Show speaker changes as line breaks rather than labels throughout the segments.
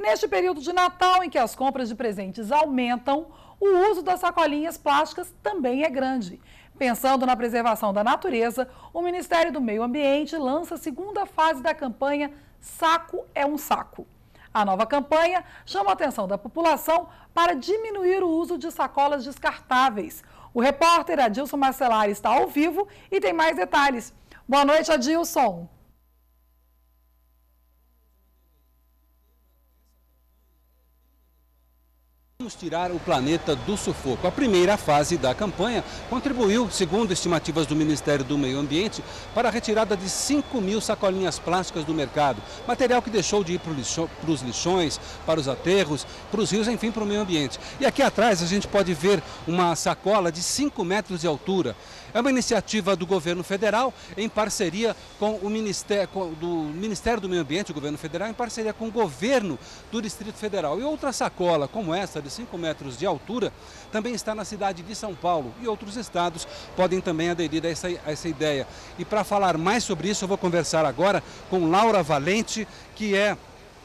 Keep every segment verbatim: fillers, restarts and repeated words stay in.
Neste período de Natal, em que as compras de presentes aumentam, o uso das sacolinhas plásticas também é grande. Pensando na preservação da natureza, o Ministério do Meio Ambiente lança a segunda fase da campanha Saco é um Saco. A nova campanha chama a atenção da população para diminuir o uso de sacolas descartáveis. O repórter Adilson Marcelari está ao vivo e tem mais detalhes. Boa noite, Adilson.
Vamos tirar o planeta do sufoco. A primeira fase da campanha contribuiu, segundo estimativas do Ministério do Meio Ambiente, para a retirada de cinco mil sacolinhas plásticas do mercado. Material que deixou de ir para os lixões, para os aterros, para os rios, enfim, para o meio ambiente. E aqui atrás a gente pode ver uma sacola de cinco metros de altura. É uma iniciativa do governo federal em parceria com o Ministério, com, do Ministério do Meio Ambiente, o governo federal, em parceria com o governo do Distrito Federal. E outra sacola como essa, de cinco metros de altura, também está na cidade de São Paulo, e outros estados podem também aderir a essa, a essa ideia. E para falar mais sobre isso, eu vou conversar agora com Laura Valente, que é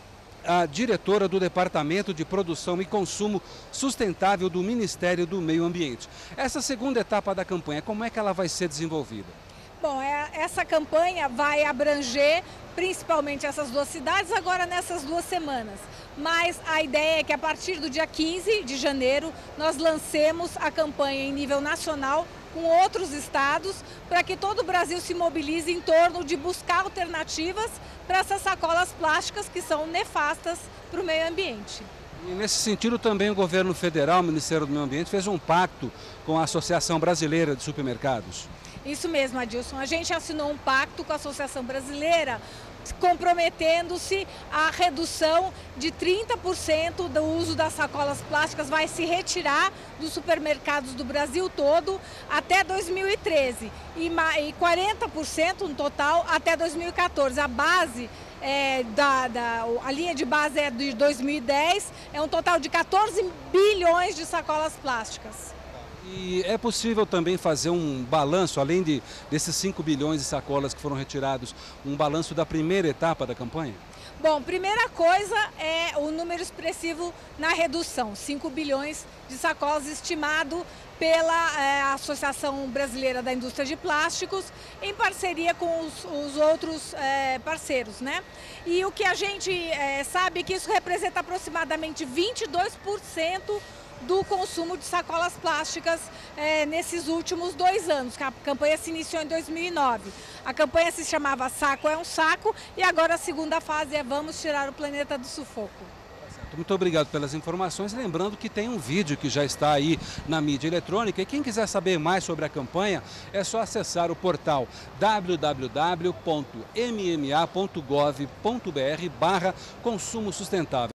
a diretora do Departamento de Produção e Consumo Sustentável do Ministério do Meio Ambiente. Essa segunda etapa da campanha, como é que ela vai ser desenvolvida?
Bom, é, essa campanha vai abranger principalmente essas duas cidades agora nessas duas semanas. Mas a ideia é que a partir do dia quinze de janeiro nós lancemos a campanha em nível nacional com outros estados para que todo o Brasil se mobilize em torno de buscar alternativas para essas sacolas plásticas que são nefastas para o meio ambiente.
E nesse sentido também o governo federal, o Ministério do Meio Ambiente, fez um pacto com a Associação Brasileira de Supermercados.
Isso mesmo, Adilson. A gente assinou um pacto com a Associação Brasileira comprometendo-se à redução de trinta por cento do uso das sacolas plásticas, vai se retirar dos supermercados do Brasil todo até dois mil e treze e quarenta por cento no total até dois mil e quatorze. A base É, da, da, a linha de base é de dois mil e dez, é um total de quatorze bilhões de sacolas plásticas.
E é possível também fazer um balanço, além de, desses cinco bilhões de sacolas que foram retirados, um balanço da primeira etapa da campanha?
Bom, primeira coisa é o número expressivo na redução, cinco bilhões de sacolas estimado pela é, Associação Brasileira da Indústria de Plásticos, em parceria com os, os outros é, parceiros, né? E o que a gente é, sabe é que isso representa aproximadamente vinte e dois por cento do consumo de sacolas plásticas é, nesses últimos dois anos, que a campanha se iniciou em dois mil e nove. A campanha se chamava Saco é um Saco e agora a segunda fase é Vamos Tirar o Planeta do Sufoco.
Muito obrigado pelas informações. Lembrando que tem um vídeo que já está aí na mídia eletrônica e quem quiser saber mais sobre a campanha é só acessar o portal w w w ponto m m a ponto gov ponto b r barra consumo sustentável.